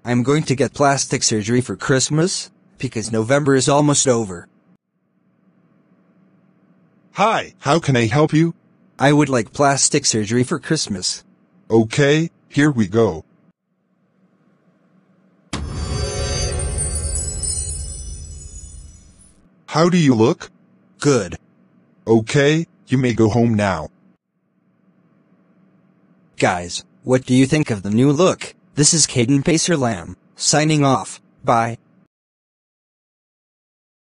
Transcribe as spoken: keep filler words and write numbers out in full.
I'm going to get plastic surgery for Christmas, because November is almost over. Hi, how can I help you? I would like plastic surgery for Christmas. Okay, here we go. How do you look? Good. Okay, you may go home now. Guys, what do you think of the new look? This is Caden Pacer Lamb, signing off. Bye.